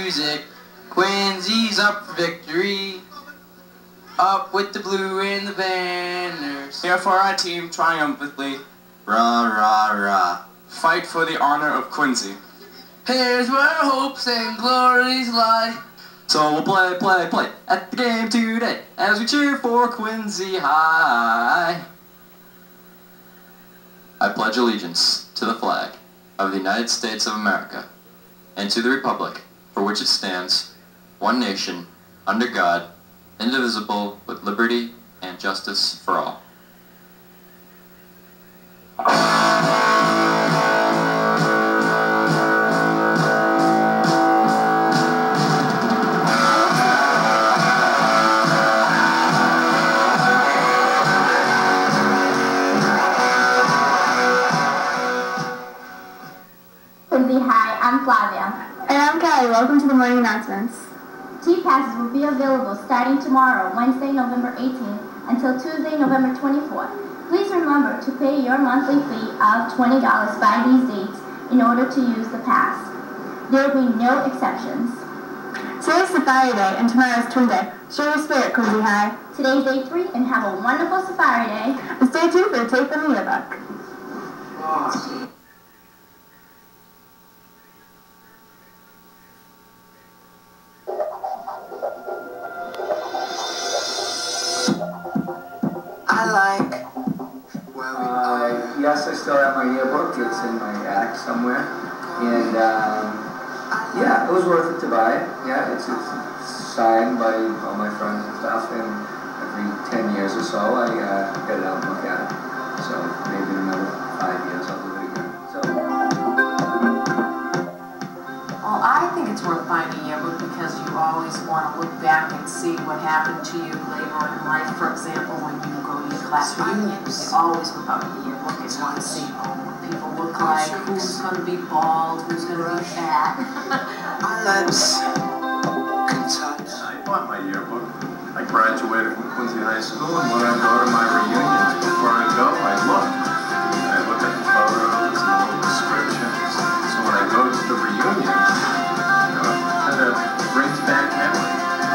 music. Quincy's up for victory. Up with the blue and the banners. Here for our team triumphantly. Rah, rah, rah. Fight for the honor of Quincy. Here's where hopes and glories lie. So we'll play at the game today as we cheer for Quincy High. I pledge allegiance to the flag of the United States of America and to the republic for which it stands, one nation, under God, indivisible, with liberty and justice for all. Quincy High, I'm Flavia. And I'm Kelly. Welcome to the morning announcements. T-passes will be available starting tomorrow, Wednesday, November 18th, until Tuesday, November 24th. Please remember to pay your monthly fee of $20 by these dates in order to use the pass. There will be no exceptions. Today's Safari Day and tomorrow's Twin Day. Show your spirit, Quincy High. Today's day 3 and have a wonderful Safari Day. And stay tuned for the tape from the yearbook. Yes, I still have my yearbook. It's in my attic somewhere. And, yeah, it was worth it to buy it. Yeah, it's signed by all my friends and stuff. And every 10 years or so, I get it out and look at it. So maybe in another 5 years, I'll do it again. So. Well, I think it's worth buying a yearbook because you always want to look back and see what happened to you later on in life. For example, when you go to your class reunions, they always look up at the yearbook. You want to see what people look like, who's going to be bald, who's going to be fat. My lips can touch. I bought my yearbook. I graduated from Quincy High School, and when I go to my reunions, before I go, I look. I look at the photos and the descriptions. So when I go to the reunion, it kind of brings back memories.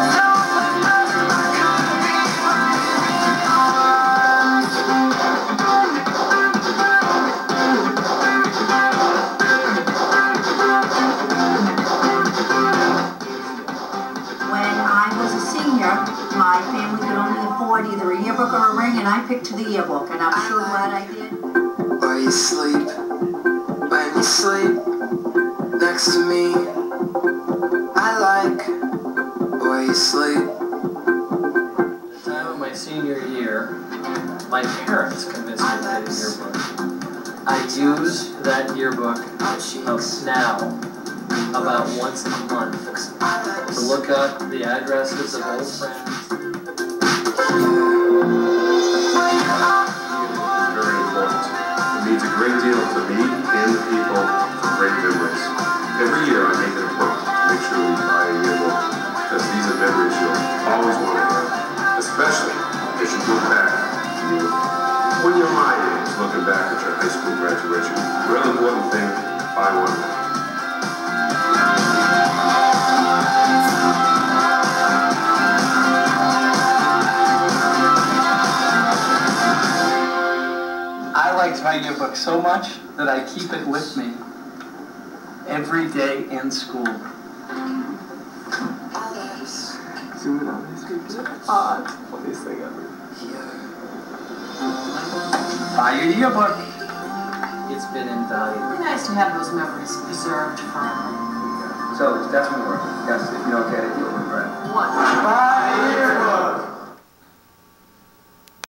My family could only afford either a yearbook or a ring, and I picked the yearbook, and I'm sure glad I did. While you sleep, when you sleep next to me, I like while you sleep. At the time of my senior year, my parents convinced me to get a yearbook. I use that yearbook now about once a month to look up the addresses of old friends. Very important. It means a great deal to me and the people for great memories. Every year I make it a point to make sure we buy a yearbook because these are memories you'll always want to have, especially as you look back. When you're my age, looking back at your high school graduation, really important thing, buy one. I liked my yearbook so much that I keep it with me every day in school. Zoom in on this week. Ah, it's the funniest thing ever. Buy your yearbook. It's been invaluable. It's really nice to have those memories preserved forever. So it's definitely worth it. Yes, if you don't get it,